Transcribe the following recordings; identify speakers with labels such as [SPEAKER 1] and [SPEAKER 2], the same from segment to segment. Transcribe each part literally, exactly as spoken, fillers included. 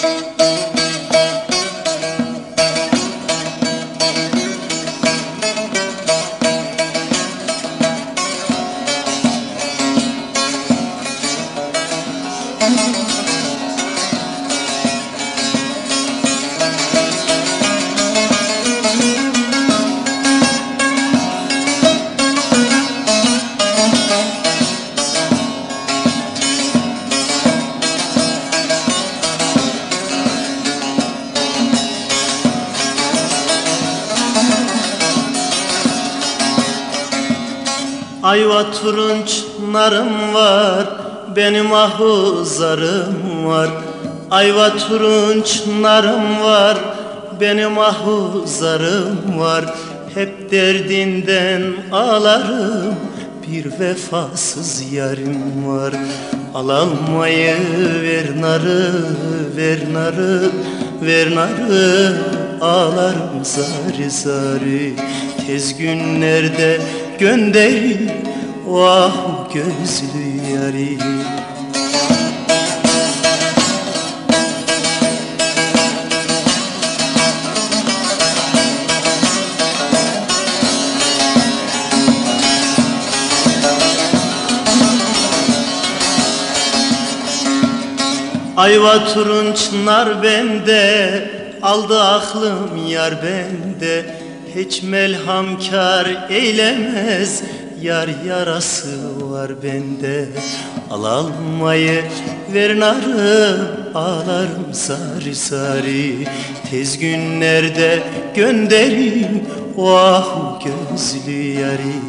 [SPEAKER 1] Ayva turunç narım var, benim ahuzarım var. Ayva turunç narım var, benim ahuzarım var. Hep derdinden ağlarım, bir vefasız yarim var. Al almayı ver narı, ver narı, ver narı. Ağlarım zari zari, tez günlerde gönderin vah gözlü yarim. Ayva turunç nar bende, aldı aklım yar bende. Hiç melhamkar eylemez, yar yarası var bende. Al almayı ver narı, ağlarım sarı sarı. Tez günlerde gönderin vah gözlü yarim.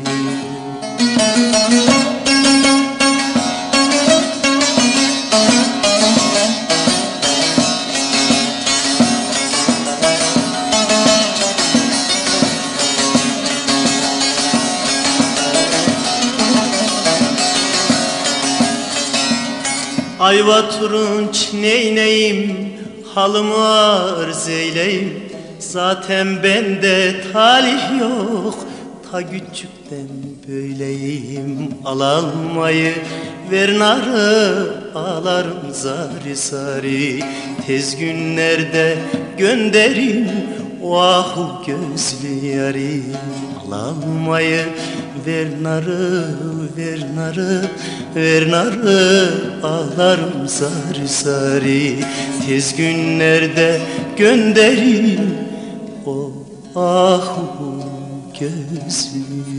[SPEAKER 1] Ayva turunç neyneyim, halımı arz eyleyim. Zaten bende talih yok, ta küçükten böyleyim. Al almayı ver narı, ağlarım zari zari. Tez günlerde gönderin vah gözlü yarim. Al almayı ver narı, ver narı, ver narı. Ağlarım sarı sarı, tez günlerde gönderin o ahu gözlü